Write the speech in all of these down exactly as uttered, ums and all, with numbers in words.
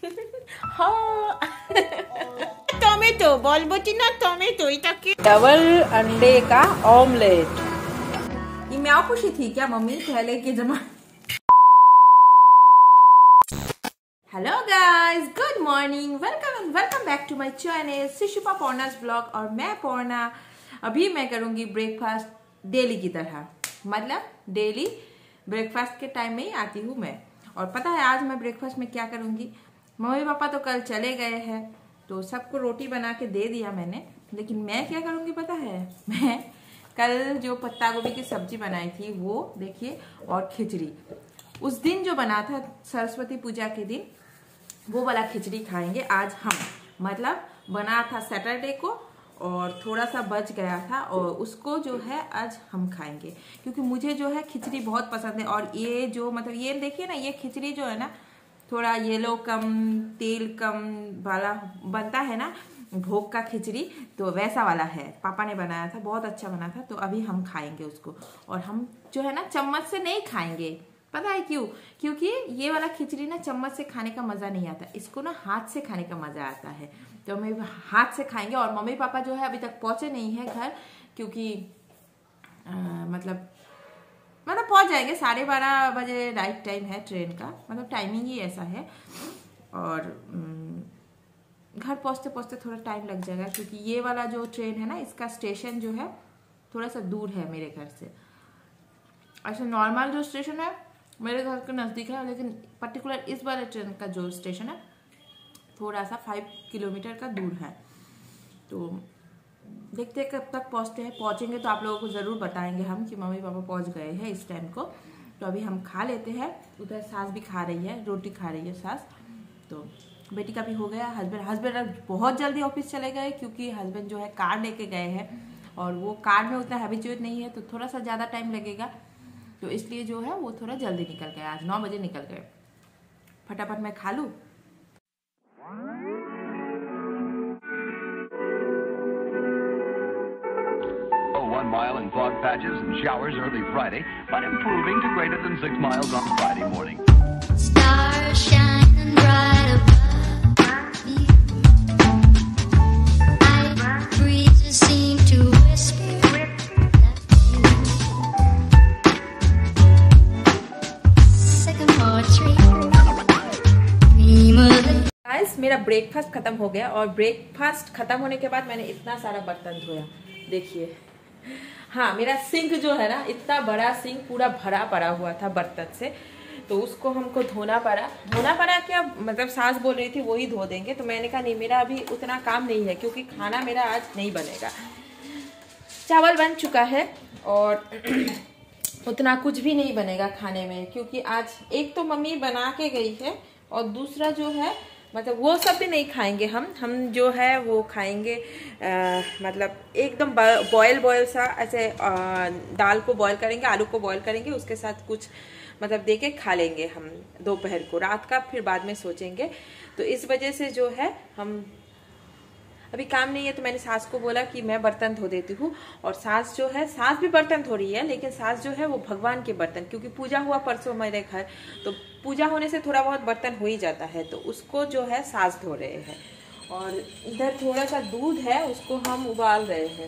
हाँ tomato ball बोटी ना टोमेटो इटाके डबल अंडे का ऑमलेट। ये म्याओ खुशी थी क्या मम्मी पहले के जमाने? Hello guys, good morning, welcome and welcome back to my channel शिशुपा पौर्णास ब्लॉग। और मैं पौर्णा अभी मैं करूंगी ब्रेकफास्ट डेली की तरह, मतलब डेली ब्रेकफास्ट के टाइम में ही आती हूँ मैं। और पता है आज मैं ब्रेकफास्ट में क्या करूंगी? मम्मी पापा तो कल चले गए हैं तो सबको रोटी बना के दे दिया मैंने, लेकिन मैं क्या करूंगी पता है? मैं कल जो पत्ता गोभी की सब्जी बनाई थी वो देखिए, और खिचड़ी उस दिन जो बना था सरस्वती पूजा के दिन, वो वाला खिचड़ी खाएंगे आज हम। मतलब बना था सैटरडे को और थोड़ा सा बच गया था और उसको जो है आज हम खाएंगे, क्योंकि मुझे जो है खिचड़ी बहुत पसंद है। और ये जो मतलब ये देखिए ना, ये खिचड़ी जो है ना थोड़ा येलो कम तेल कम वाला बनता है ना, भोग का खिचड़ी, तो वैसा वाला है। पापा ने बनाया था, बहुत अच्छा बना था, तो अभी हम खाएंगे उसको। और हम जो है ना चम्मच से नहीं खाएंगे, पता है क्यों? क्योंकि ये वाला खिचड़ी ना चम्मच से खाने का मजा नहीं आता, इसको ना हाथ से खाने का मजा आता है। तो हम हाथ से खाएंगे। और मम्मी पापा जो है अभी तक पहुंचे नहीं है घर, क्योंकि आ, मतलब मतलब पहुंच जाएंगे साढ़े बारह बजे राइट टाइम है ट्रेन का, मतलब टाइमिंग ही ऐसा है। और घर पहुंचते पहुंचते थोड़ा टाइम लग जाएगा, क्योंकि ये वाला जो ट्रेन है ना इसका स्टेशन जो है थोड़ा सा दूर है मेरे घर से। अच्छा नॉर्मल जो स्टेशन है मेरे घर के नज़दीक है, लेकिन पर्टिकुलर इस वाले ट्रेन का जो स्टेशन है थोड़ा सा फाइव किलोमीटर का दूर है। तो देखते हैं कब तक पहुंचते हैं। पहुंचेंगे तो आप लोगों को ज़रूर बताएंगे हम कि मम्मी पापा पहुंच गए हैं इस टाइम को। तो अभी हम खा लेते हैं। उधर सास भी खा रही है, रोटी खा रही है सास। तो बेटी का भी हो गया। हस्बैंड हस्बैंड बहुत जल्दी ऑफिस चले गए, क्योंकि हस्बैंड जो है कार लेके गए हैं और वो कार में उतना हैबिचुएट नहीं है, तो थोड़ा सा ज़्यादा टाइम लगेगा। तो इसलिए जो है वो थोड़ा जल्दी निकल गए, आज नौ बजे निकल गए। फटाफट मैं खा लूँ। One mile in fog patches and showers early Friday, but improving to greater than six miles on Friday morning. Stars shining bright above me. Night breezes seem to whisper sycamore tree. Guys मेरा breakfast खत्म हो गया, और breakfast खत्म होने के बाद मैंने इतना सारा बर्तन धोया, देखिए। हाँ, मेरा सिंक जो है ना, इतना बड़ा सिंक पूरा भरा पड़ा हुआ था बर्तन से, तो उसको हमको धोना पड़ा। धोना पड़ा क्या, मतलब सास बोल रही थी वो ही धो देंगे, तो मैंने कहा नहीं, मेरा अभी उतना काम नहीं है, क्योंकि खाना मेरा आज नहीं बनेगा। चावल बन चुका है और उतना कुछ भी नहीं बनेगा खाने में, क्योंकि आज एक तो मम्मी बना के गई है और दूसरा जो है मतलब वो सब भी नहीं खाएंगे हम हम जो है वो खाएंगे आ, मतलब एकदम बॉयल बॉयल सा ऐसे आ, दाल को बॉयल करेंगे, आलू को बॉयल करेंगे, उसके साथ कुछ मतलब देके खा लेंगे हम दोपहर को। रात का फिर बाद में सोचेंगे। तो इस वजह से जो है हम अभी काम नहीं है, तो मैंने सास को बोला कि मैं बर्तन धो देती हूँ। और सास जो है, सास भी बर्तन धो रही है, लेकिन सास जो है वो भगवान के बर्तन, क्योंकि पूजा हुआ परसों मेरे घर, तो पूजा होने से थोड़ा बहुत बर्तन हो ही जाता है, तो उसको जो है सास धो रहे हैं। और इधर थोड़ा सा दूध है, उसको हम उबाल रहे हैं।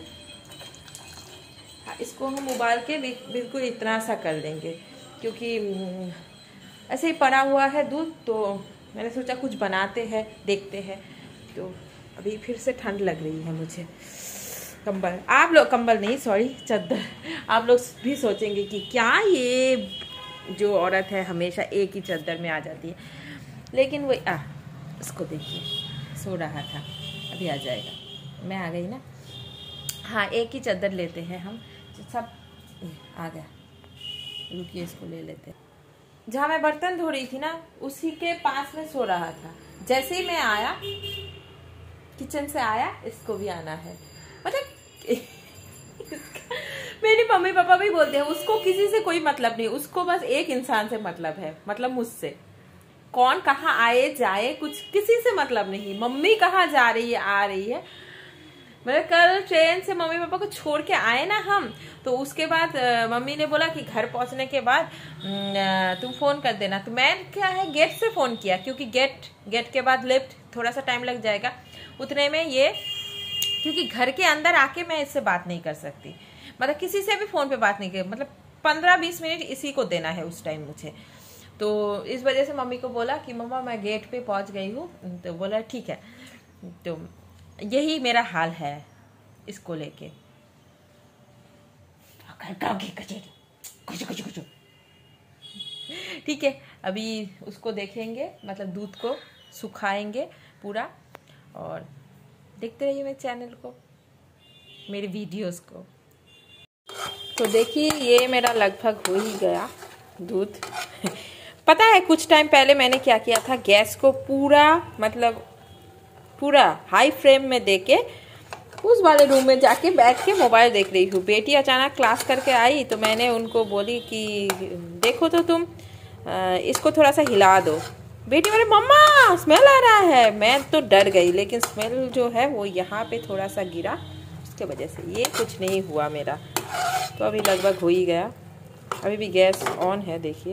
हाँ, इसको हम उबाल के बिल्कुल इतना सा कर देंगे, क्योंकि ऐसे ही पड़ा हुआ है दूध, तो मैंने सोचा कुछ बनाते हैं, देखते हैं। तो अभी फिर से ठंड लग रही है मुझे। कंबल, आप लोग कंबल नहीं सॉरी चादर, आप लोग भी सोचेंगे कि क्या ये जो औरत है हमेशा एक ही चादर में आ जाती है, लेकिन वो आ इसको देखिए, सो रहा था, अभी आ जाएगा। मैं आ गई ना। हाँ, एक ही चादर लेते हैं हम सब। आ गया, रुकिए इसको ले लेते हैं। जहाँ मैं बर्तन धो रही थी ना, उसी के पास में सो रहा था। जैसे ही मैं आया, किचन से आया, इसको भी आना है। मतलब मेरी मम्मी पापा भी बोलते हैं उसको किसी से कोई मतलब नहीं, उसको बस एक इंसान से मतलब है, मतलब मुझसे। कौन कहाँ आए जाए कुछ किसी से मतलब नहीं। मम्मी कहाँ जा रही है आ रही है, मतलब कल ट्रेन से मम्मी पापा को छोड़ के आए ना हम, तो उसके बाद अ, मम्मी ने बोला कि घर पहुंचने के बाद अ, तुम फोन कर देना। तो मैं क्या है गेट से फोन किया, क्योंकि गेट गेट के बाद लिफ्ट थोड़ा सा टाइम लग जाएगा उतने में ये, क्योंकि घर के अंदर आके मैं इससे बात नहीं कर सकती, मतलब किसी से भी फोन पे बात नहीं कर, मतलब पंद्रह बीस मिनट इसी को देना है उस टाइम मुझे। तो इस वजह से मम्मी को बोला कि मम्मा मैं गेट पे पहुंच गई हूँ, तो बोला ठीक है। तो यही मेरा हाल है इसको लेके। ठीक है, अभी उसको देखेंगे, मतलब दूध को सुखाएंगे पूरा, और देखते रहिए मेरे चैनल को, मेरे वीडियोस को। तो देखिए ये मेरा लगभग हो ही गया दूध। पता है कुछ टाइम पहले मैंने क्या किया था, गैस को पूरा मतलब पूरा हाई फ्लेम में देके उस वाले रूम में जाके बैठ के मोबाइल देख रही हूँ। बेटी अचानक क्लास करके आई तो मैंने उनको बोली कि देखो तो तुम इसको थोड़ा सा हिला दो। बेटी बोले मम्मा स्मेल आ रहा है। मैं तो डर गई, लेकिन स्मेल जो है वो यहाँ पे थोड़ा सा गिरा, उसके वजह से ये कुछ नहीं हुआ मेरा। तो अभी लगभग हो ही गया, अभी भी गैस ऑन है देखिए।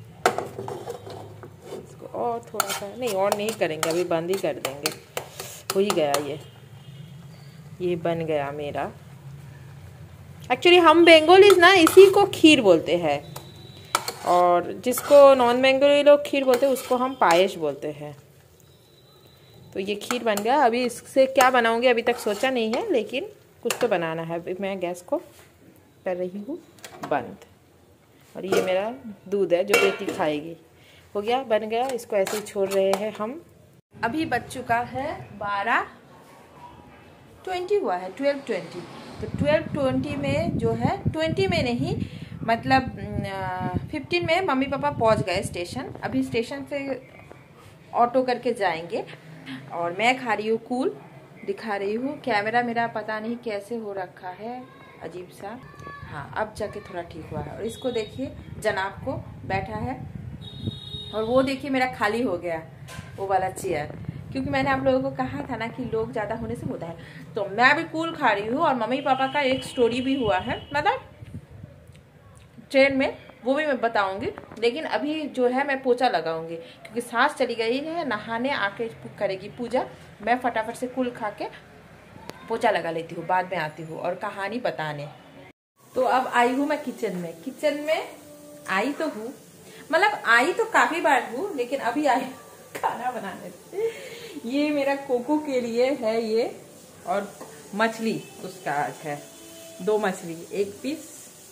इसको और थोड़ा सा नहीं, ऑन नहीं करेंगे, अभी बंद ही कर देंगे। हो ही गया ये ये बन गया मेरा। एक्चुअली हम बंगालीज ना इसी को खीर बोलते हैं, और जिसको नॉन बंगाली लोग खीर बोलते हैं उसको हम पायस बोलते हैं। तो ये खीर बन गया। अभी इससे क्या बनाऊंगी अभी तक सोचा नहीं है, लेकिन कुछ तो बनाना है। अभी मैं गैस को कर रही हूँ बंद, और ये मेरा दूध है जो बेटी खाएगी। हो गया, बन गया। इसको ऐसे ही छोड़ रहे हैं हम। अभी बज चुका है बारह ट्वेंटी हुआ है, ट्वेल्व ट्वेंटी। तो ट्वेल्व ट्वेंटी में जो है, ट्वेंटी में नहीं मतलब फिफ्टीन में मम्मी पापा पहुंच गए स्टेशन। अभी स्टेशन से ऑटो करके जाएंगे, और मैं खा रही हूँ कूल, दिखा रही हूँ। कैमरा मेरा पता नहीं कैसे हो रखा है, अजीब सा। हाँ, अब जाके थोड़ा ठीक हुआ है। और इसको देखिए, जनाब को बैठा है, और वो देखिए मेरा खाली हो गया वो वाला चेयर, क्योंकि मैंने आप लोगों को कहा था ना कि लोग ज़्यादा होने से होता है। तो मैं अभी कूल खा रही हूँ, और मम्मी पापा का एक स्टोरी भी हुआ है मतलब ट्रेन में, वो भी मैं बताऊंगी। लेकिन अभी जो है मैं पोछा लगाऊंगी, क्योंकि सास चली गई है नहाने, आके करेगी पूजा। मैं फटाफट से कूल खा के पोछा लगा लेती हूँ, बाद में आती हूँ और कहानी बताने। तो अब आई हूँ मैं किचन में। किचन में आई तो हूँ, मतलब आई तो काफी बार हूँ, लेकिन अभी आई खाना बनाने। ये मेरा कोको के लिए है ये, और मछली उसका आज है, दो मछली, एक पीस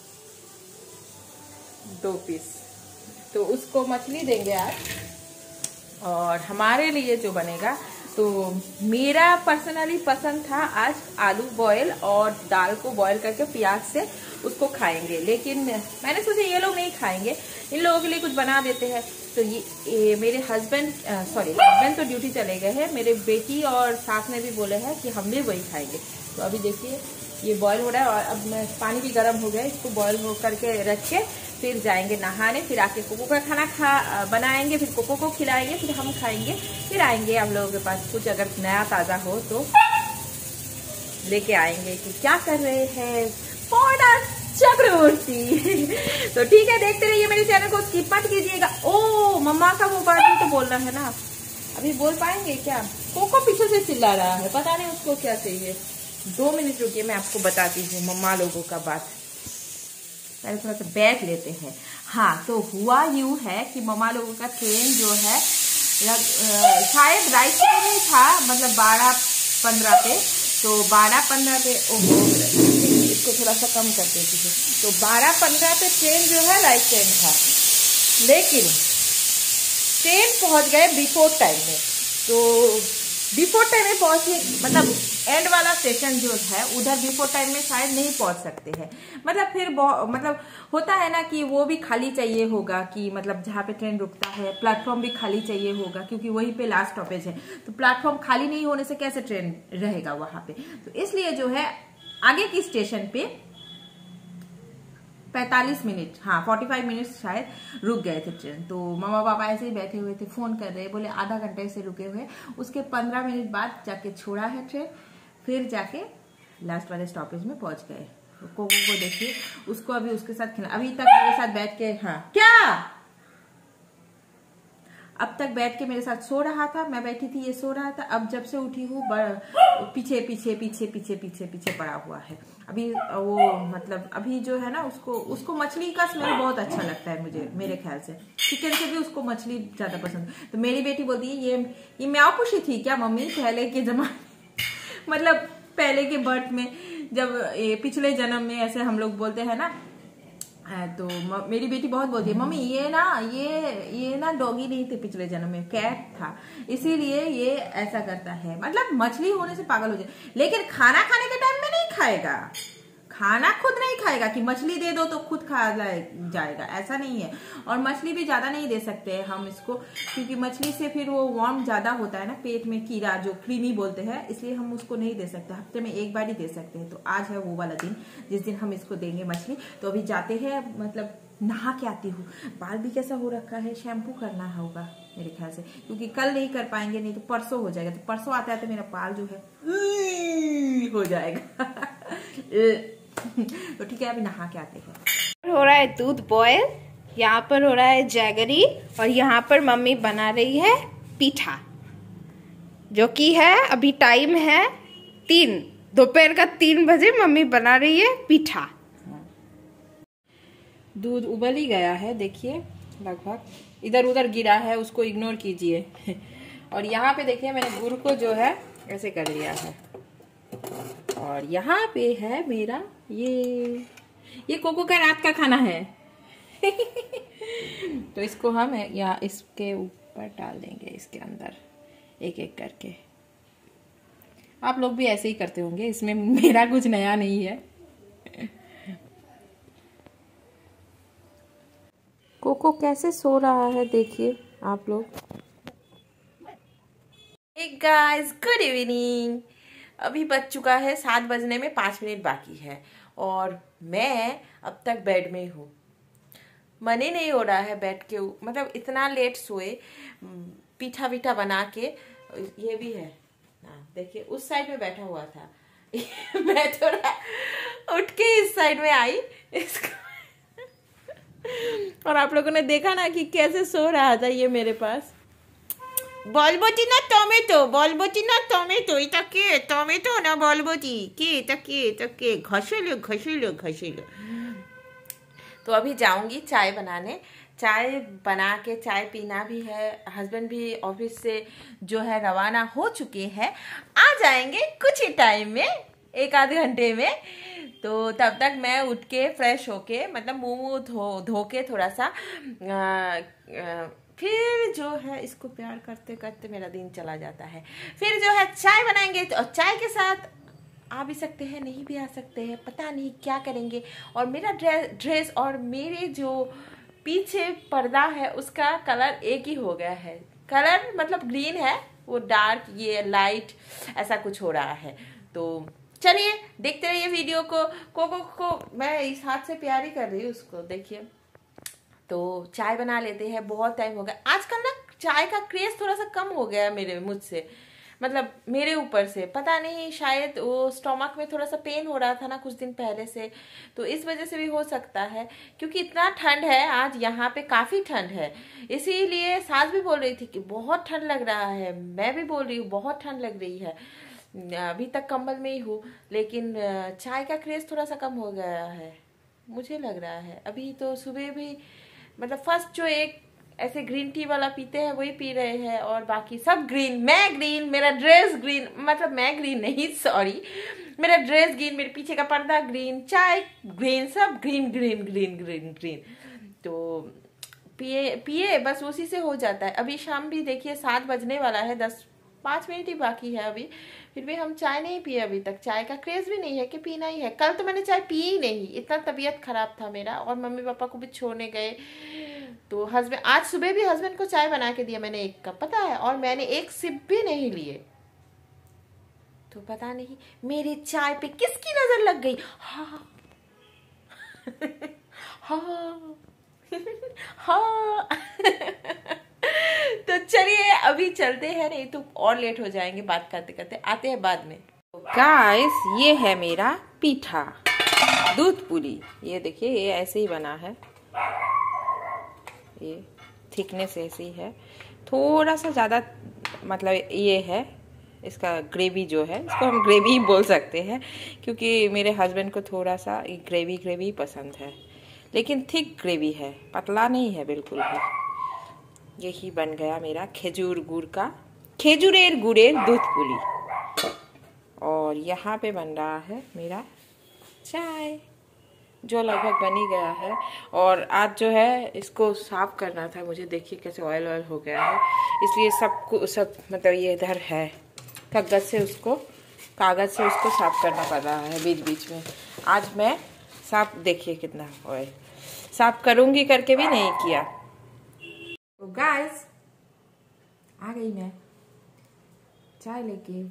दो पीस। तो उसको मछली देंगे आज, और हमारे लिए जो बनेगा, तो मेरा पर्सनली पसंद था आज आलू बॉयल और दाल को बॉयल करके प्याज से उसको खाएंगे, लेकिन मैंने सोचा ये लोग नहीं खाएंगे, इन लोगों के लिए कुछ बना देते हैं। तो ये, ये मेरे हस्बैंड सॉरी हस्बैंड तो ड्यूटी चले गए हैं, मेरे बेटी और सास ने भी बोले हैं कि हम भी वही खाएंगे। तो अभी देखिए ये बॉयल हो रहा है, और अब मैं पानी भी गर्म हो गया, इसको बॉयल हो करके रख के फिर जाएंगे नहाने, फिर आके कोको का खाना खा बनाएंगे, फिर कोको को खिलाएंगे, फिर हम खाएंगे, फिर आएंगे आप लोगों के पास कुछ अगर नया ताज़ा हो तो लेके आएंगे कि क्या कर रहे हैं पौना चक्रवर्ती। तो ठीक है, देखते रहिए मेरे चैनल को, स्किप मत कीजिएगा। ओ मम्मा का वो बात भी तो बोलना है ना, अभी बोल पाएंगे क्या? कोको पीछे से चिल्ला रहा है, पता नहीं उसको क्या चाहिए। दो मिनट रुकिए, मैं आपको बताती हूँ मम्मा लोगों का बात। पहले थोड़ा सा बैठ लेते हैं। हाँ, तो हुआ यूँ है कि मम्मा लोगों का ट्रेन जो है शायद राइट टाइम ही था, मतलब बारह पंद्रह पे। तो बारह पंद्रह पे ओहो, इसको थोड़ा सा कम कर देती हूँ। तो बारह पंद्रह पे ट्रेन जो है राइट टाइम था, लेकिन ट्रेन पहुंच गए बिफोर टाइम में। तो बिफोर टाइम में पहुंचे, मतलब एंड वाला स्टेशन जो है उधर बिफोर टाइम में शायद नहीं पहुंच सकते हैं। मतलब फिर मतलब होता है ना कि वो भी खाली चाहिए होगा, कि मतलब जहाँ पे ट्रेन रुकता है प्लेटफॉर्म भी खाली चाहिए होगा, क्योंकि वहीं पे लास्ट स्टॉपेज है। तो प्लेटफॉर्म खाली नहीं होने से कैसे ट्रेन रहेगा वहां पे। तो इसलिए जो है आगे की स्टेशन पे पैंतालीस मिनट, हाँ पैंतालीस मिनट शायद रुक गए थे ट्रेन। तो मामा पापा ऐसे ही बैठे हुए थे, फोन कर रहे, बोले आधा घंटे से रुके हुए। उसके पंद्रह मिनट बाद जाके छोड़ा है ट्रेन, फिर जाके लास्ट वाले स्टॉपेज में पहुंच गए। कोको को देखिए, उसको अभी उसके साथ खिला, अभी तक मेरे साथ बैठ के, हाँ क्या, अब तक बैठ के मेरे साथ सो रहा था, मैं बैठी थी, ये सो रहा था। अब जब से उठी हूँ पीछे पीछे पीछे पीछे पीछे पीछे पड़ा हुआ है। अभी वो मतलब अभी जो है ना, उसको उसको मछली का स्मेल बहुत अच्छा लगता है मुझे, मेरे ख्याल से चिकन से भी उसको मछली ज्यादा पसंद। तो मेरी बेटी बोलती है ये ये म्याऊ पुशी थी क्या मम्मी पहले के जमाने मतलब पहले के बर्थ में, जब ये पिछले जन्म में ऐसे हम लोग बोलते हैं ना। तो मेरी बेटी बहुत बोलती है मम्मी ये ना ये ये ना डॉगी नहीं थे पिछले जन्म में, कैट था, इसीलिए ये ऐसा करता है। मतलब मछली होने से पागल हो जाए, लेकिन खाना खाने के टाइम में नहीं खाएगा, खाना खुद नहीं खाएगा कि मछली दे दो तो खुद खा जाएगा, ऐसा नहीं है। और मछली भी ज्यादा नहीं दे सकते हैं हम इसको, क्योंकि मछली से फिर वो वार्म ज्यादा होता है ना, पेट में कीड़ा जो कृमि बोलते हैं, इसलिए हम उसको नहीं दे सकते, हफ्ते में एक बार ही दे सकते हैं। तो आज है वो वाला दिन जिस दिन हम इसको देंगे मछली। तो अभी जाते हैं, मतलब नहा के आती हूँ। बाल भी कैसा हो रखा है, शैम्पू करना होगा मेरे ख्याल से, क्योंकि कल नहीं कर पाएंगे, नहीं तो परसों हो जाएगा। तो परसों आते आते मेरा बाल जो है हो जाएगा तो ठीक है, अभी नहा के आते हैं। हो रहा है दूध बॉयल, यहाँ पर हो रहा है जैगरी, और यहाँ पर मम्मी बना रही है पीठा, जो कि है अभी टाइम है तीन, दोपहर का तीन बजे मम्मी बना रही है पीठा। दूध उबल ही गया है, देखिए लगभग, इधर उधर गिरा है उसको इग्नोर कीजिए और यहाँ पे देखिए मैंने गुड़ को जो है ऐसे कर लिया है, और यहाँ पे है मेरा ये ये कोको का रात का खाना है तो इसको हम यहाँ इसके ऊपर डाल देंगे, इसके अंदर एक एक करके। आप लोग भी ऐसे ही करते होंगे, इसमें मेरा कुछ नया नहीं है। कोको कैसे सो रहा है देखिए आप लोग। Hey guys, good evening. अभी बज चुका है सात बजने में पाँच मिनट बाकी है, और मैं अब तक बेड में हूँ। मन ही नहीं हो रहा है बेड के, मतलब इतना लेट सोए, पीठा वीठा बना के। ये भी है ना, देखिए उस साइड में बैठा हुआ था मैं थोड़ा उठ के इस साइड में आई इसको और आप लोगों ने देखा ना कि कैसे सो रहा था ये मेरे पास। বলবটি না টমেটো, বলবটি না টমেটো, এটা কে? টমেটো না বলবটি? কে এটা, কে এটা, কে ঘষলো ঘষলো ঘষলো। तो अभी जाऊंगी चाय बनाने, चाय बना के चाय पीना भी है। हस्बैंड भी ऑफिस से जो है रवाना हो चुके हैं, आ जाएंगे कुछ ही टाइम में, एक आधे घंटे में। तो तब तक मैं उठ के फ्रेश होके, मतलब मुंह मुंह धो धो के थोड़ा सा आ, आ, फिर जो है इसको प्यार करते करते मेरा दिन चला जाता है। फिर जो है चाय बनाएंगे, और चाय के साथ आ भी सकते हैं, नहीं भी आ सकते हैं, पता नहीं क्या करेंगे। और मेरा ड्रेस ड्रेस और मेरे जो पीछे पर्दा है उसका कलर एक ही हो गया है। कलर मतलब ग्रीन है, वो डार्क ये लाइट ऐसा कुछ हो रहा है। तो चलिए देखते रहिए वीडियो को। कोको को मैं इस हाथ से प्यार ही कर रही हूँ उसको, देखिए। तो चाय बना लेते हैं, बहुत टाइम हो गया। आजकल ना चाय का क्रेज थोड़ा सा कम हो गया है मेरे मुझसे, मतलब मेरे ऊपर से, पता नहीं, शायद वो स्टोमक में थोड़ा सा पेन हो रहा था ना कुछ दिन पहले से, तो इस वजह से भी हो सकता है। क्योंकि इतना ठंड है आज, यहाँ पे काफ़ी ठंड है, इसीलिए सास भी बोल रही थी कि बहुत ठंड लग रहा है, मैं भी बोल रही हूँ बहुत ठंड लग रही है। अभी तक कंबल में ही हूँ, लेकिन चाय का क्रेज थोड़ा सा कम हो गया है मुझे लग रहा है। अभी तो सुबह भी मतलब फर्स्ट जो एक ऐसे ग्रीन टी वाला पीते हैं वही पी रहे हैं, और बाकी सब ग्रीन, मैं ग्रीन, मेरा ड्रेस ग्रीन, मतलब मैं ग्रीन नहीं, सॉरी, मेरा ड्रेस ग्रीन, मेरे पीछे का पर्दा ग्रीन, चाय ग्रीन, सब green green green green green. तो पिए पिए बस उसी से हो जाता है। अभी शाम भी देखिए सात बजने वाला है, दस पाँच मिनट ही बाकी है अभी, फिर भी हम चाय नहीं पिए अभी तक। चाय का क्रेज भी नहीं है कि पीना ही है। कल तो मैंने चाय पी ही नहीं, इतना तबीयत खराब था मेरा, और मम्मी पापा को भी छोड़ने गए। तो हस्बैंड, आज सुबह भी हस्बैंड को चाय बना के दिया मैंने एक कप, पता है, और मैंने एक सिप भी नहीं लिए। तो पता नहीं मेरी चाय पे किसकी नजर लग गई। हाँ हाँ हाँ तो चलिए अभी चलते हैं, नहीं तो और लेट हो जाएंगे बात करते करते। आते हैं बाद में। तो गाइस ये है मेरा पीठा दूध पुली। ये देखिए ये ऐसे ही बना है, ये थिकनेस ऐसी है, थोड़ा सा ज़्यादा मतलब ये है इसका ग्रेवी जो है, इसको हम ग्रेवी ही बोल सकते हैं क्योंकि मेरे हस्बैंड को थोड़ा सा ग्रेवी ग्रेवी पसंद है, लेकिन थिक ग्रेवी है, पतला नहीं है बिल्कुल भी। यही बन गया मेरा खेजूर गुड़ का खेजूरेर गुड़ेर दूध पुली। और यहाँ पे बन रहा है मेरा चाय जो लगभग बन ही गया है। और आज जो है इसको साफ करना था मुझे, देखिए कैसे ऑयल ऑयल हो गया है, इसलिए सब सब मतलब ये इधर है कागज से उसको कागज से उसको साफ करना पड़ रहा है बीच बीच में। आज मैं साफ देखिए कितना ऑयल साफ करूँगी करके भी नहीं किया। तो गाइस आ गई मैं चाय लेके।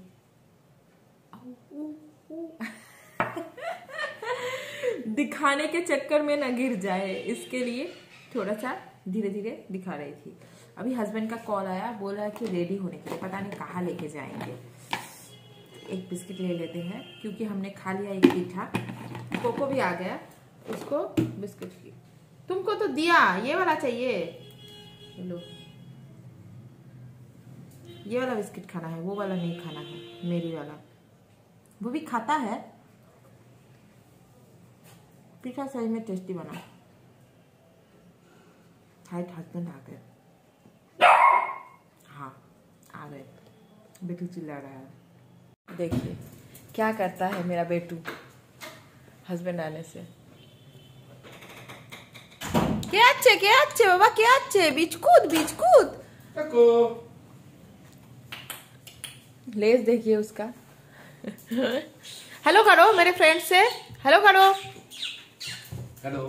दिखाने के चक्कर में ना गिर जाए इसके लिए थोड़ा सा धीरे धीरे दिखा रही थी। अभी हस्बैंड का कॉल आया, बोला कि रेडी होने के लिए, पता नहीं कहाँ लेके जाएंगे। एक बिस्किट ले लेते हैं क्योंकि हमने खा लिया एक पीठा। कोको भी आ गया, उसको बिस्किट की तुमको तो दिया, ये वाला चाहिए, लो ये वाला बिस्किट खाना है, वो वाला नहीं खाना है, मेरी वाला। वो भी खाता है। पीठा सही में टेस्टी बना। हाइट हस्बैंड आ गए, हाँ आ गए। बेटू चिल्ला रहा है, देखिए क्या करता है मेरा बेटू हस्बैंड आने से। क्या अच्छे क्या अच्छे बाबा क्या अच्छे, बीच कूद बीच कूद। लेस देखिए उसका। हेलो करो मेरे फ्रेंड से, हेलो करो। हेलो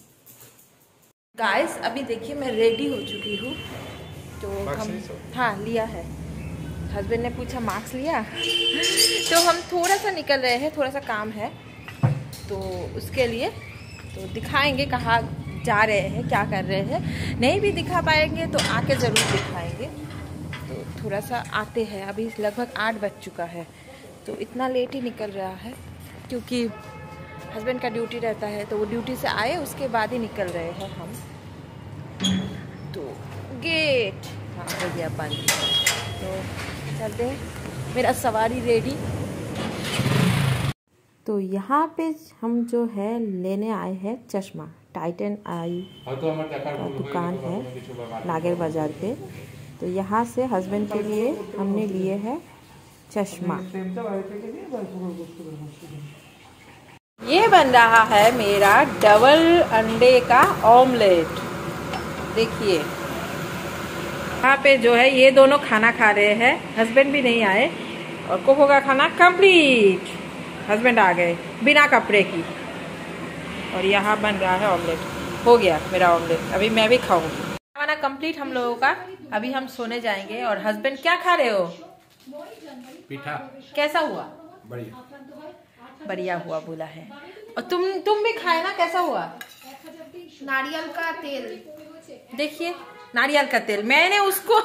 गाइस अभी देखिए मैं रेडी हो चुकी हूँ। तो हम हाँ लिया है, हस्बैंड ने पूछा मार्क्स लिया तो हम थोड़ा सा निकल रहे हैं, थोड़ा सा काम है तो उसके लिए तो दिखाएंगे कहाँ जा रहे हैं क्या कर रहे हैं। नहीं भी दिखा पाएंगे तो आके ज़रूर दिखाएंगे। तो थोड़ा सा आते हैं, अभी लगभग आठ बज चुका है तो इतना लेट ही निकल रहा है क्योंकि हस्बैंड का ड्यूटी रहता है तो वो ड्यूटी से आए उसके बाद ही निकल रहे हैं हम। तो गेट हाँ हो गया बंद, तो चलते हैं। मेरा सवारी रेडी। तो यहाँ पे हम जो है लेने आए हैं चश्मा, टाइटन आई का दुकान है नागर बाजार पे। तो यहाँ से हस्बैंड के लिए हमने लिए है चश्मा। ये बन रहा है मेरा डबल अंडे का ऑमलेट। देखिए यहाँ पे जो है ये दोनों खाना खा रहे हैं, हस्बैंड भी नहीं आए और कोको का खाना कंप्लीट, हस्बैंड आ गए बिना कपड़े की। और यहाँ बन रहा है ऑमलेट, हो गया मेरा ऑमलेट, अभी मैं भी खाऊंगी। खाना कंप्लीट हम लोगों का, अभी हम सोने जाएंगे। और हस्बैंड क्या खा रहे हो? पीठा। कैसा हुआ? बढ़िया बढ़िया हुआ बोला है। और तुम तुम भी खाए ना, कैसा हुआ? नारियल का तेल देखिए नारियल का तेल, मैंने उसको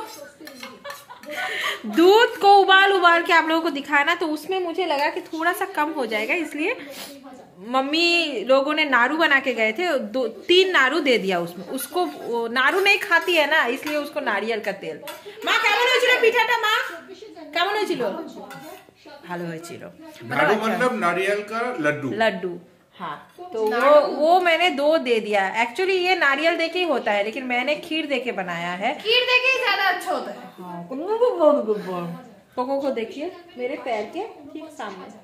दूध को उबाल उबाल के आप लोगों को दिखाया ना तो उसमें मुझे लगा कि थोड़ा सा कम हो जाएगा, इसलिए मम्मी लोगों ने नारू बना के गए थे, दो तीन नारू दे दिया उसमें। उसको नारू नहीं खाती है ना इसलिए उसको नारियल का तेल। माँ কেমন হয়েছিল পিঠাটা? মা কেমন হয়েছিল? ভালো হয়েছিল। नारू मतलब नारियल का लड्डू। लड्डू हाँ, तो वो वो मैंने दो दे दिया। एक्चुअली ये नारियल देके ही होता है लेकिन मैंने खीर देके बनाया है। खीर देके ही ज्यादा अच्छा होता है। कोको को देखिए मेरे पैर के ठीक सामने।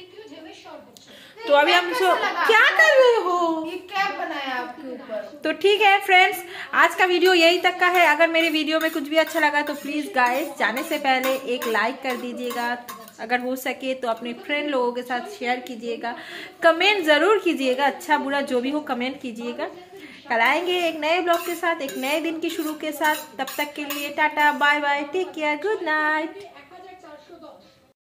तो अभी हम सो क्या कर रहे हो? ये क्या बनाया आपके ऊपर? तो ठीक है फ्रेंड्स, आज का वीडियो यही तक का है। अगर मेरे वीडियो में कुछ भी अच्छा लगा तो प्लीज गाइस जाने से पहले एक लाइक कर दीजिएगा, अगर हो सके तो अपने फ्रेंड लोगों के साथ शेयर कीजिएगा, कमेंट जरूर कीजिएगा, अच्छा बुरा जो भी हो कमेंट कीजिएगा। कल आएंगे एक नए ब्लॉग के साथ, एक नए दिन की शुरू के साथ। तब तक के लिए tata bye bye, take care, good night.